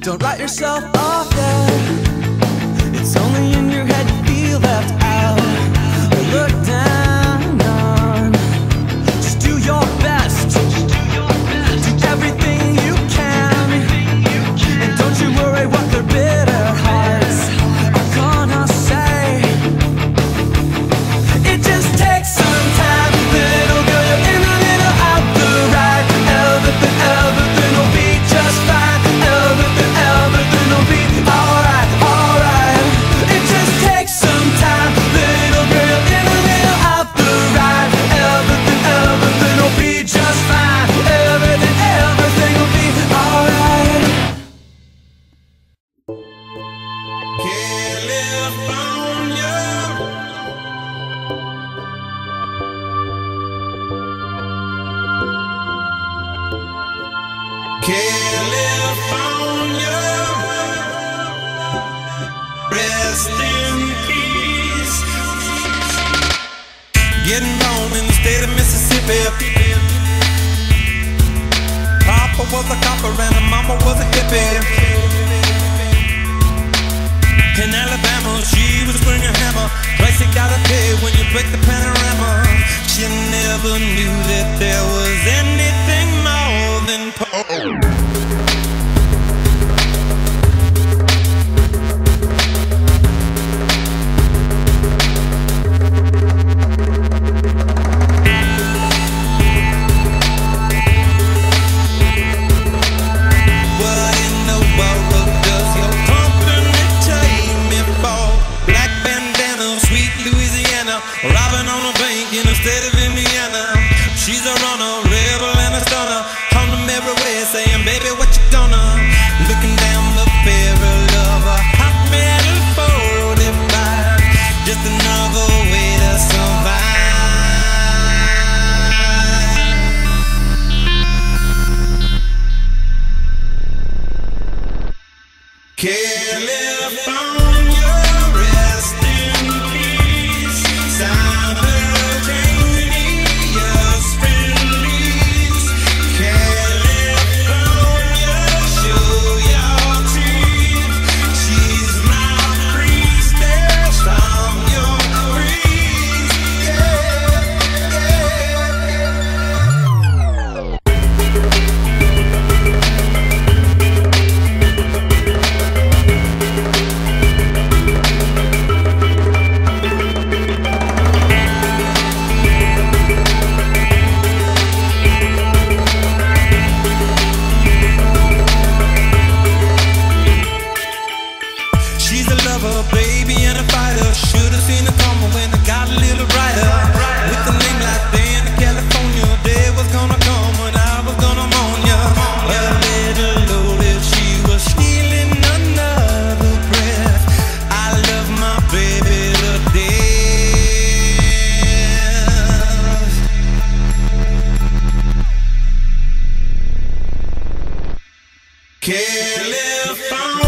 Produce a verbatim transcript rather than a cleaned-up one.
Don't write yourself off yet. It's only in your head you feel left out or looked down on. Just do your best. Do everything you can. And don't you worry what their bitter hearts are gonna say. It just takes some time, little girl, you're in the middle of the ride. Everything, everything will be just fine. Everything, everything will be alright, alright. It just takes some time, little girl, you're in the middle of the ride. Everything, everything will be just fine. Everything, everything will be alright. California, California, rest in peace. Getting born in the state of Mississippi. Papa was a copper and mama was a hippie. In Alabama, she was a springer hammer. Price you gotta pay when you break the panorama. She never knew that there was anything more than pole. What in the world does your company take me for? Black bandana, sweet Louisiana, robbing on a bank in the state of Indiana. She's a runner, rebel and a stunner. On the mirror way saying, baby, what you gonna? Looking down the barrel of a hot metal forty-five. Just another way to survive. California, rest in peace. Simultaneous release. California, show your teeth. She's my priestess from your breeze. She's a lover, baby, and a fighter. Should've seen her coming when I got a little brighter. With a name like Dan in California, day was gonna come when I was gonna mourn ya. A little loaded, she was stealing another breath. I love my baby to death. California.